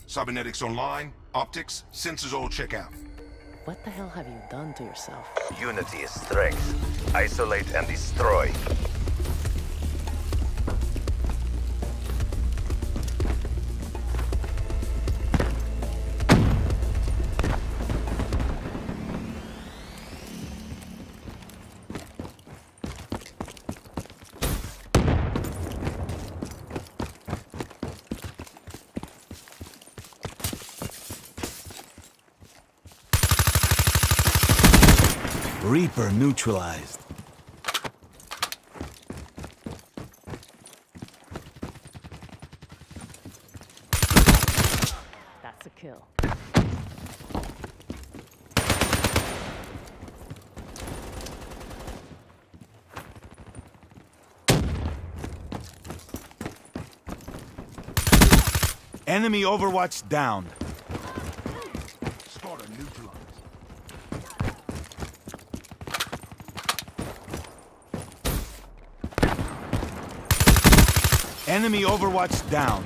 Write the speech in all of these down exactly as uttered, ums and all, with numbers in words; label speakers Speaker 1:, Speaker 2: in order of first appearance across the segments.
Speaker 1: Cybernetics online, optics, sensors all check out.
Speaker 2: What the hell have you done to yourself?
Speaker 3: Unity is strength. Isolate and destroy.
Speaker 4: Reaper neutralized.
Speaker 2: That's a kill.
Speaker 4: Enemy Overwatch down.
Speaker 1: Spotter neutralized.
Speaker 4: Enemy Overwatch down.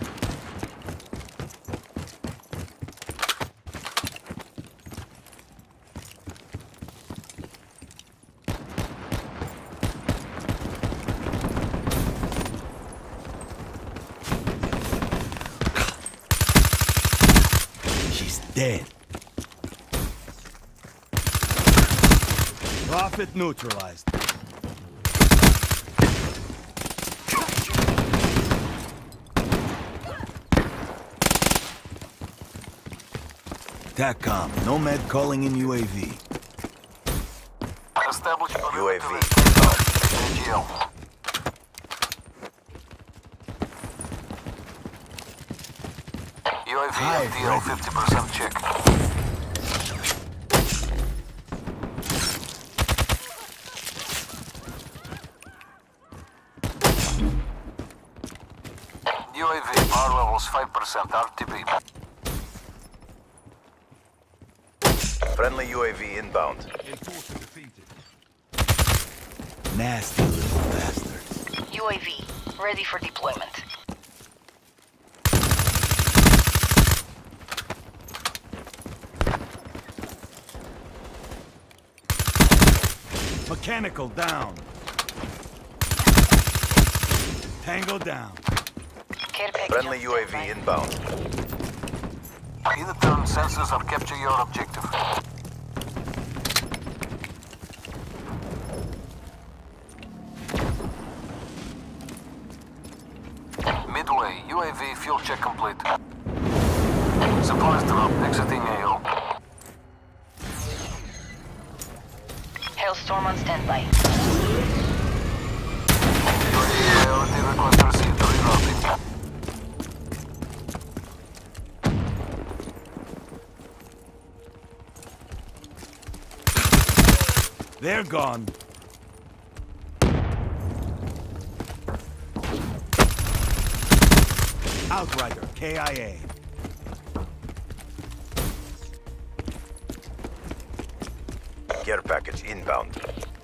Speaker 4: She's dead. Prophet neutralized. TACCOM, Nomad calling in U A V.
Speaker 5: Establish
Speaker 3: U A V.
Speaker 5: A G L. U A V
Speaker 4: Hive
Speaker 5: F T L
Speaker 4: ready.
Speaker 5: fifty percent check. U A V power levels five percent R T B.
Speaker 3: Friendly U A V inbound.
Speaker 1: Enforcer defeated.
Speaker 4: Nasty little bastards.
Speaker 6: U A V, ready for deployment.
Speaker 4: Mechanical down. Tango down.
Speaker 6: Care package
Speaker 3: Friendly
Speaker 6: on
Speaker 3: U A V
Speaker 6: standby.
Speaker 3: inbound.
Speaker 5: Either turn sensors or capture your objective. Midway, U A V fuel check complete. Supplies drop, exiting A O.
Speaker 6: Hailstorm on standby.
Speaker 5: Priority request received, rerouting.
Speaker 4: They're gone. Outrider, K I A.
Speaker 3: Care package inbound.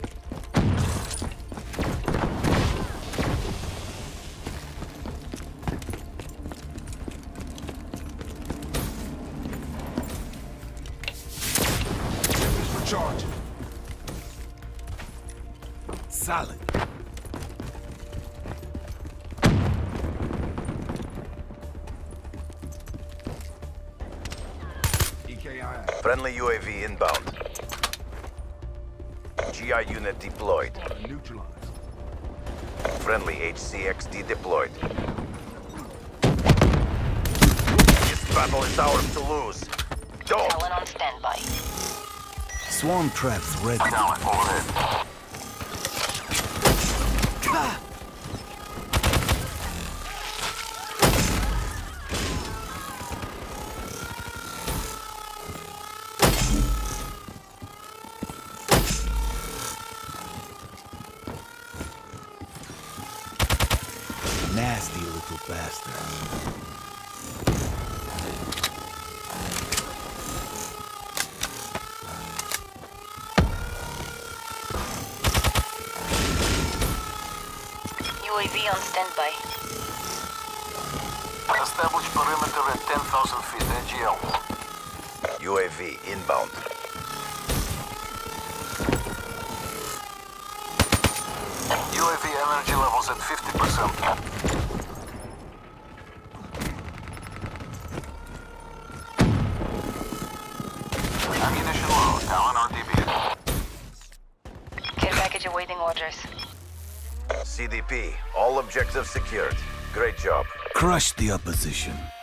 Speaker 1: Recharge.
Speaker 4: Solid.
Speaker 1: E K I.
Speaker 3: Friendly U A V inbound. G I unit deployed.
Speaker 1: Spotter neutralized.
Speaker 3: Friendly H C X D deployed. This battle is ours to lose. Don't!
Speaker 6: Talon on standby.
Speaker 4: Swarm traps ready.
Speaker 5: Down, overhead.
Speaker 4: Nasty little bastard.
Speaker 6: U A V on standby.
Speaker 5: Establish perimeter at ten thousand feet, N G L.
Speaker 3: U A V inbound.
Speaker 5: U A V energy levels at fifty percent. Ammunition low, Talon R T B.
Speaker 6: Care package awaiting orders.
Speaker 3: C D P, all objectives secured. Great job.
Speaker 4: Crush the opposition.